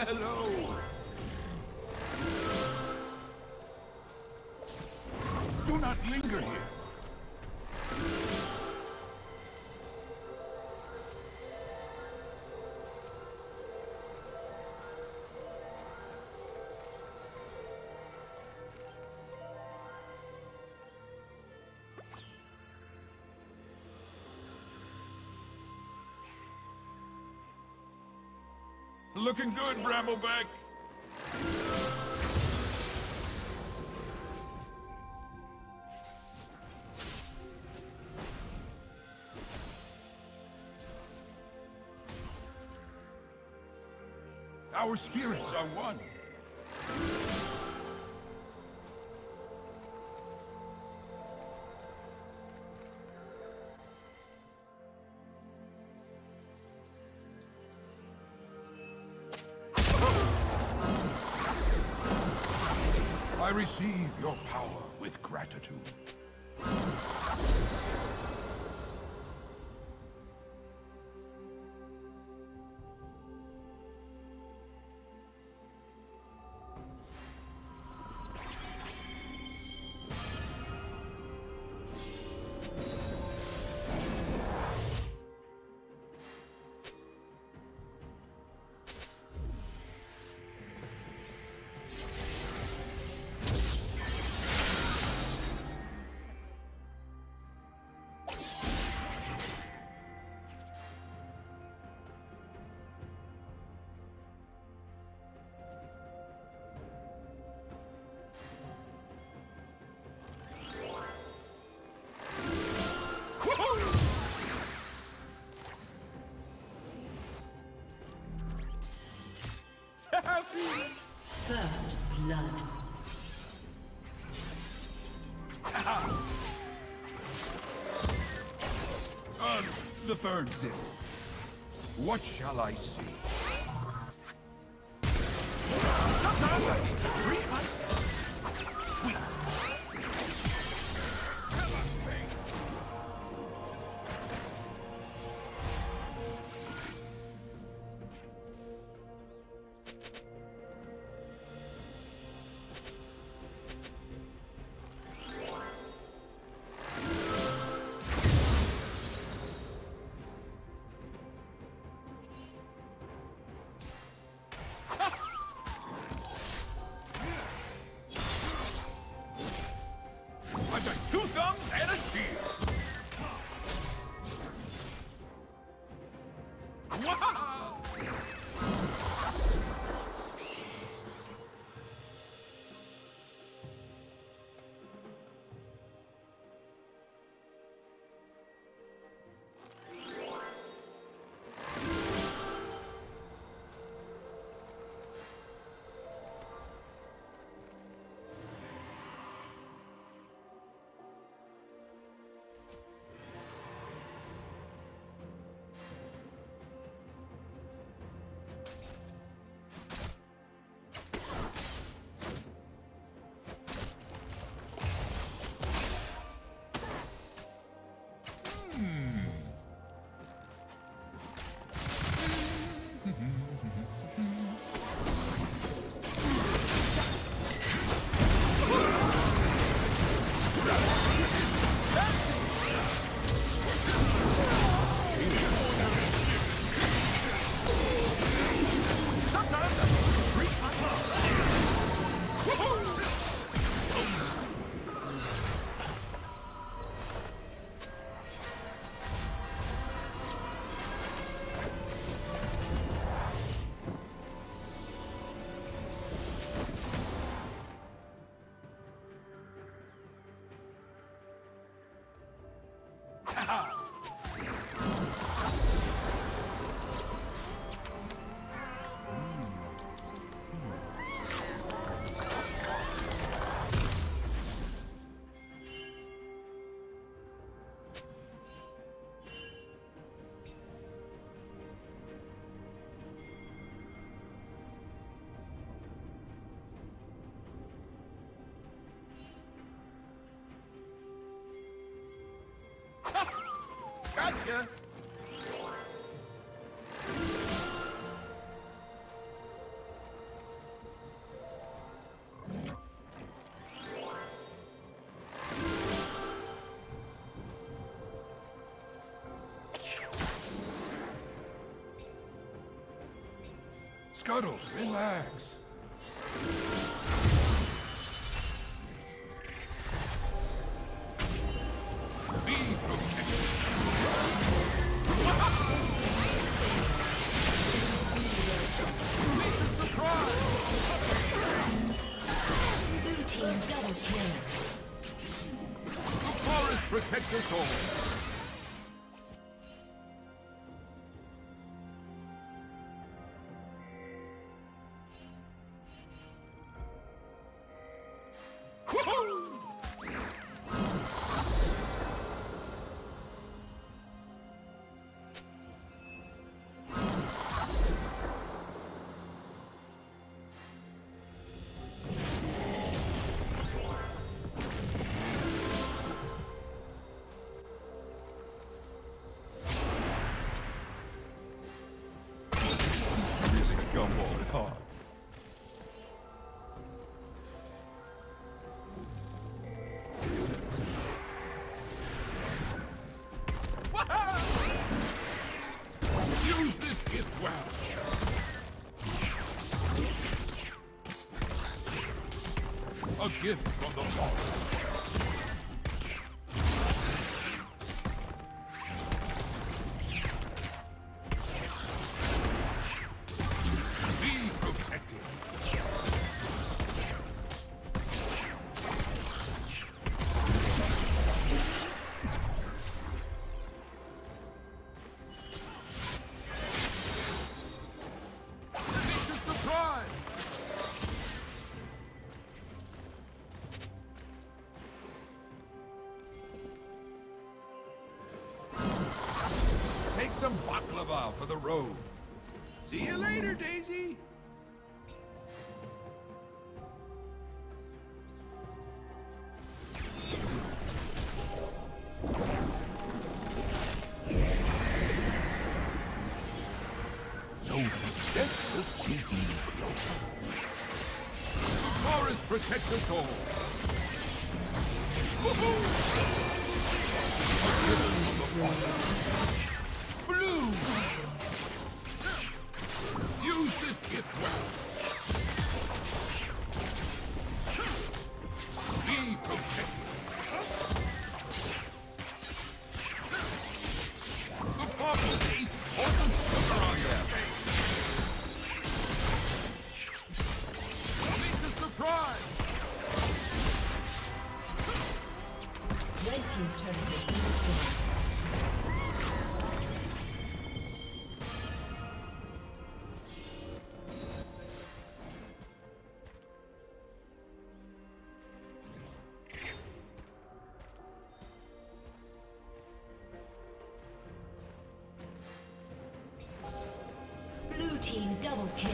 Hello! Do not linger here. Looking good, Brambleback. Our spirits are one. I receive your power with gratitude. First blood. The third dip. What shall I see? Sometimes I need to treat myself. Sweet. I've got 2 thumbs and a shield. Wow! Gotcha! Scuttles, relax. Be protected. Make a surprise. Blue team double kill. The forest protects us all. Use this gift well. A gift from the forest. Be protected. Make a surprise. Take some baklava for the road. See you later, Daisy. No, that's the season. The forest protects us all. Woohoo! A gift from the forest. Blue! Use this gift well. Be protected. The fossil taste wasn't sugar on their face. Make a surprise. Red team's turret has been destroyed. Blue team double kill.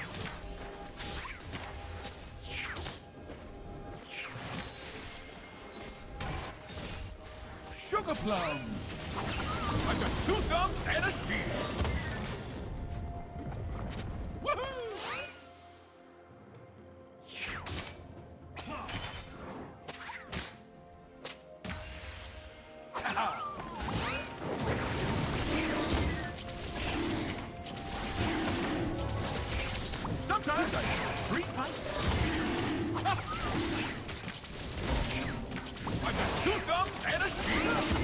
Sugar plum. I got 2 thumbs and a shield. Woohoo! Sometimes I need a street fight. I got 2 thumbs and a shield.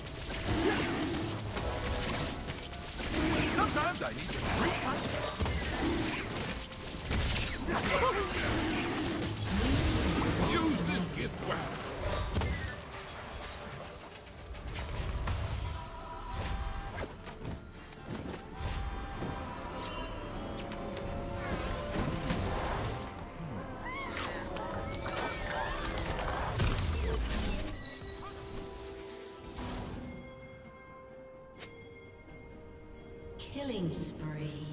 Sometimes I need a street fight. Use this gift well. Killing spree.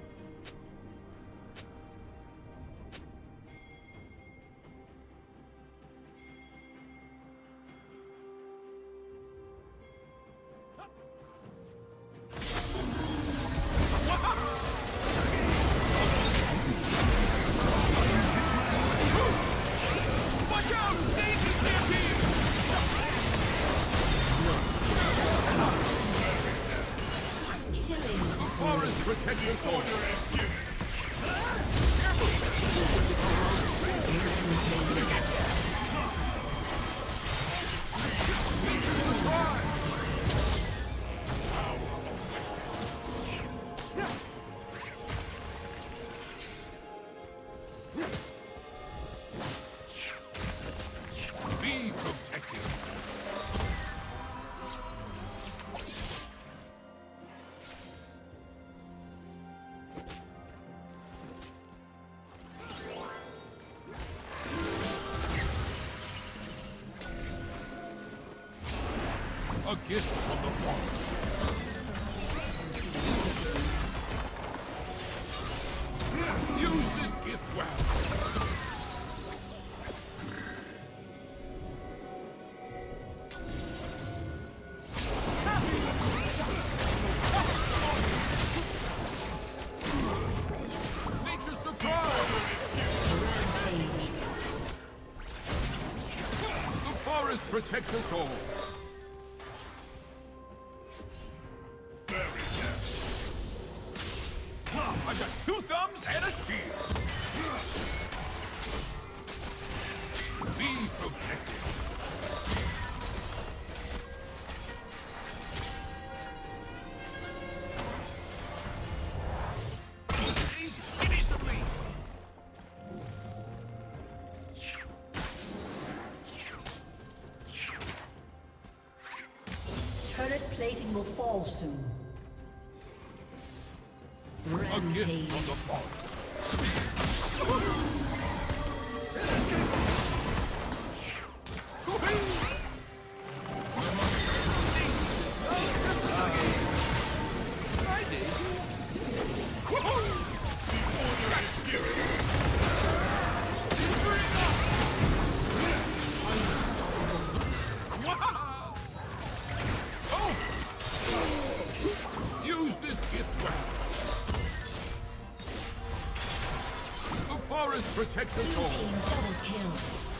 Watch out! Daisy champion! Killing The forest protects us all. gift from the forest. Use this gift well. Nature's surprise! The forest protects us all. I got 2 thumbs and a shield. Be protected. Please, give me some lead. Turret plating will fall soon. A gift from the forest. Use this gift well. The forest protects us all. Team double kill.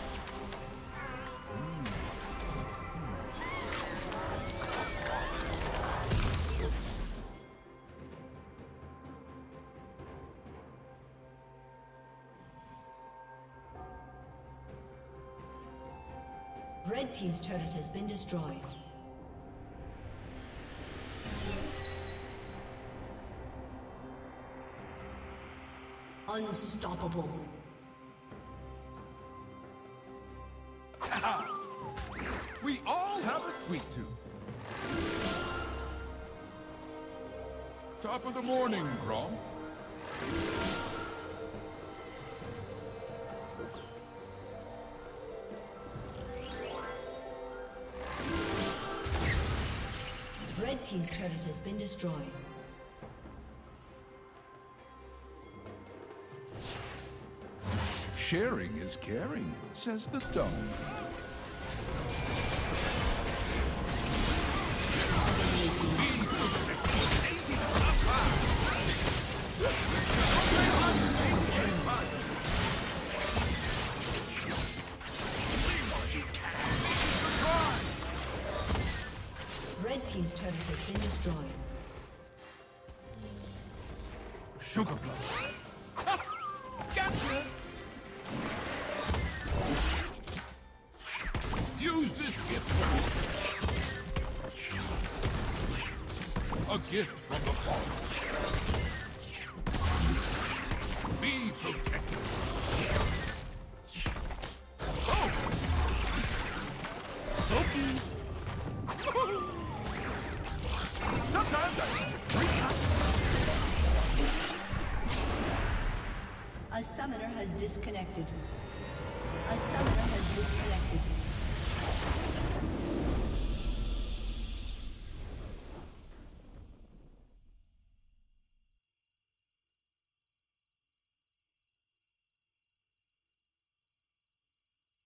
Red team's turret has been destroyed. Unstoppable. We all have a sweet tooth. Top of the morning, Grom. Red team's turret has been destroyed. Sharing is caring, says the stone. Red team's turret has been destroyed. Sugar blood. Gotcha! Use this gift well. A gift from the forest. Be protected. Oh! Okay. Sometimes I A summoner has disconnected. A summoner has disconnected.